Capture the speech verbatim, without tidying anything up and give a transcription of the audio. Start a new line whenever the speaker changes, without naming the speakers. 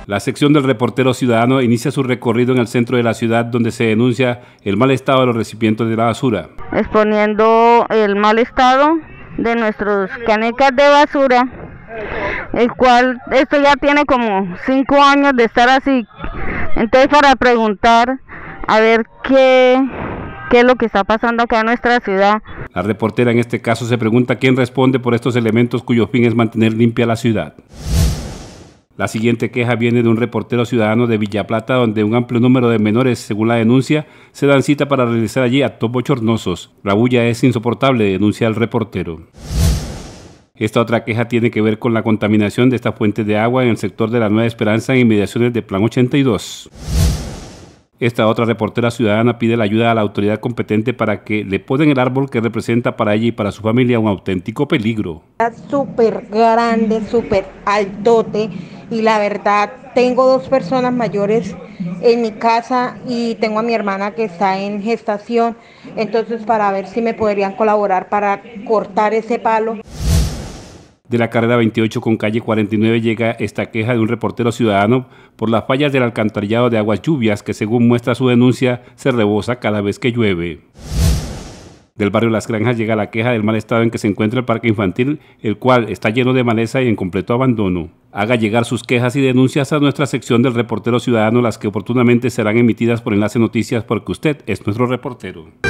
La sección del Reportero Ciudadano inicia su recorrido en el centro de la ciudad, donde se denuncia el mal estado de los recipientes de la basura.
Exponiendo el mal estado de nuestros canecas de basura, el cual esto ya tiene como cinco años de estar así. Entonces, para preguntar a ver qué, qué es lo que está pasando acá en nuestra ciudad.
La reportera en este caso se pregunta quién responde por estos elementos cuyo fin es mantener limpia la ciudad. La siguiente queja viene de un reportero ciudadano de Villa Plata, donde un amplio número de menores, según la denuncia, se dan cita para realizar allí actos bochornosos. La bulla es insoportable, denuncia el reportero. Esta otra queja tiene que ver con la contaminación de esta fuente de agua en el sector de la Nueva Esperanza en inmediaciones de Plan ochenta y dos. Esta otra reportera ciudadana pide la ayuda a la autoridad competente para que le ponen el árbol que representa para ella y para su familia un auténtico peligro.
Es súper grande, súper altote, y la verdad tengo dos personas mayores en mi casa y tengo a mi hermana que está en gestación, entonces para ver si me podrían colaborar para cortar ese palo.
De la carrera veintiocho con calle cuarenta y nueve llega esta queja de un reportero ciudadano por las fallas del alcantarillado de aguas lluvias que, según muestra su denuncia, se rebosa cada vez que llueve. Del barrio Las Granjas llega la queja del mal estado en que se encuentra el parque infantil, el cual está lleno de maleza y en completo abandono. Haga llegar sus quejas y denuncias a nuestra sección del Reportero Ciudadano, las que oportunamente serán emitidas por Enlace Noticias, porque usted es nuestro reportero.